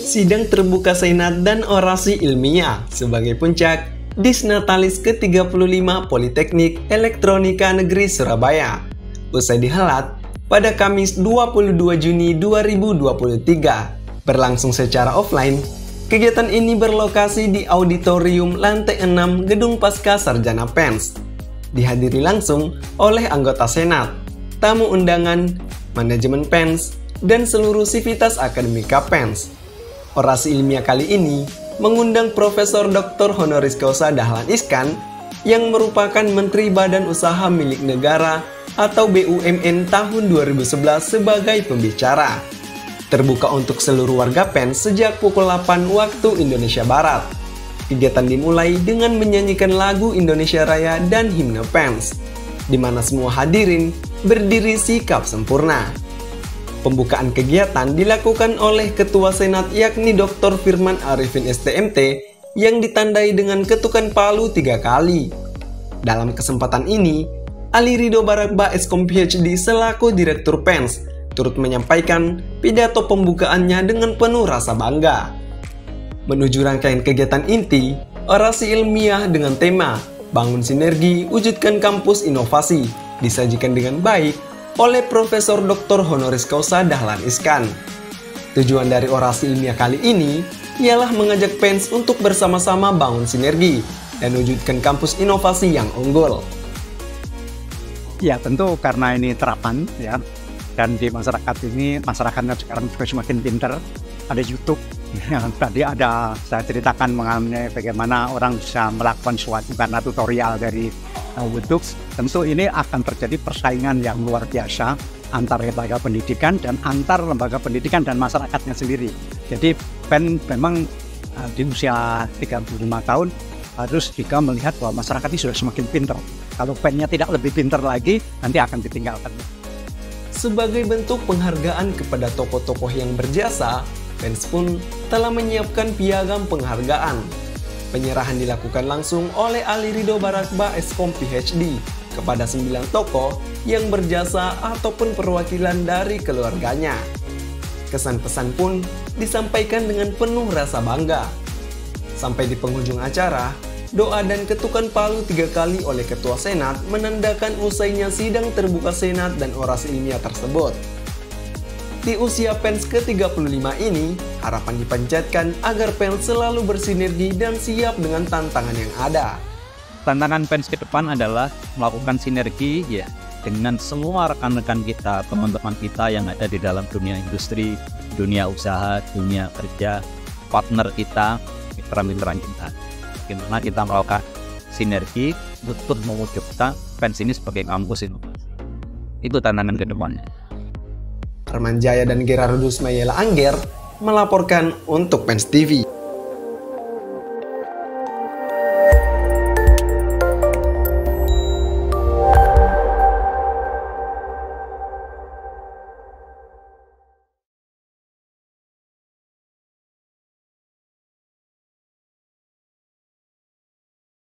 Sidang terbuka Senat dan orasi ilmiah sebagai puncak Disnatalis ke-35 Politeknik Elektronika Negeri Surabaya. Usai dihelat pada Kamis 22 Juni 2023, berlangsung secara offline, kegiatan ini berlokasi di auditorium lantai 6 Gedung Pasca Sarjana PENS. Dihadiri langsung oleh anggota Senat, tamu undangan, manajemen PENS, dan seluruh sivitas akademika PENS. Orasi ilmiah kali ini mengundang Profesor Dr. Honoris Causa Dahlan Iskan yang merupakan Menteri Badan Usaha Milik Negara atau BUMN tahun 2011 sebagai pembicara. Terbuka untuk seluruh warga PENS sejak pukul 8 waktu Indonesia Barat. Kegiatan dimulai dengan menyanyikan lagu Indonesia Raya dan himne PENS, di mana semua hadirin berdiri sikap sempurna. Pembukaan kegiatan dilakukan oleh Ketua Senat yakni Dr. Firman Arifin STMT yang ditandai dengan ketukan palu 3 kali. Dalam kesempatan ini, Ali Ridho Barakba Eskom PhD selaku Direktur PENS turut menyampaikan pidato pembukaannya dengan penuh rasa bangga. Menuju rangkaian kegiatan inti, orasi ilmiah dengan tema Bangun Sinergi, Wujudkan Kampus Inovasi disajikan dengan baik oleh Profesor Dr. Honoris Causa Dahlan Iskan. Tujuan dari orasi ilmiah kali ini ialah mengajak PENS untuk bersama-sama bangun sinergi dan wujudkan kampus inovasi yang unggul. Ya, tentu karena ini terapan ya, dan di masyarakat ini, masyarakatnya sekarang juga semakin pintar. Ada YouTube yang tadi saya ceritakan mengenai bagaimana orang bisa melakukan sesuatu karena tutorial dari YouTube. Tentu ini akan terjadi persaingan yang luar biasa antar lembaga pendidikan dan antar lembaga pendidikan dan masyarakatnya sendiri. Jadi PEN memang di usia 35 tahun harus juga melihat bahwa masyarakat ini sudah semakin pintar. Kalau PEN-nya tidak lebih pintar lagi, nanti akan ditinggalkan. Sebagai bentuk penghargaan kepada tokoh-tokoh yang berjasa, PENS pun telah menyiapkan piagam penghargaan. Penyerahan dilakukan langsung oleh Ali Ridho Barakba Eskom PhD kepada 9 tokoh yang berjasa ataupun perwakilan dari keluarganya. Kesan pesan pun disampaikan dengan penuh rasa bangga. Sampai di penghujung acara, doa dan ketukan palu 3 kali oleh Ketua Senat menandakan usainya sidang terbuka Senat dan orasi ilmiah tersebut. Di usia PENS ke-35 ini, harapan dipanjatkan agar PENS selalu bersinergi dan siap dengan tantangan yang ada. Tantangan PENS ke depan adalah melakukan sinergi ya dengan semua rekan-rekan kita, teman-teman kita yang ada di dalam dunia industri, dunia usaha, dunia kerja, partner kita, mitra-mitra kita. Bagaimana kita melakukan sinergi untuk mewujudkan PENS ini sebagai kampus inovasi. Itu tantangan ke depannya. Arman Jaya dan Gerardus Mayela Angger melaporkan untuk PENS TV.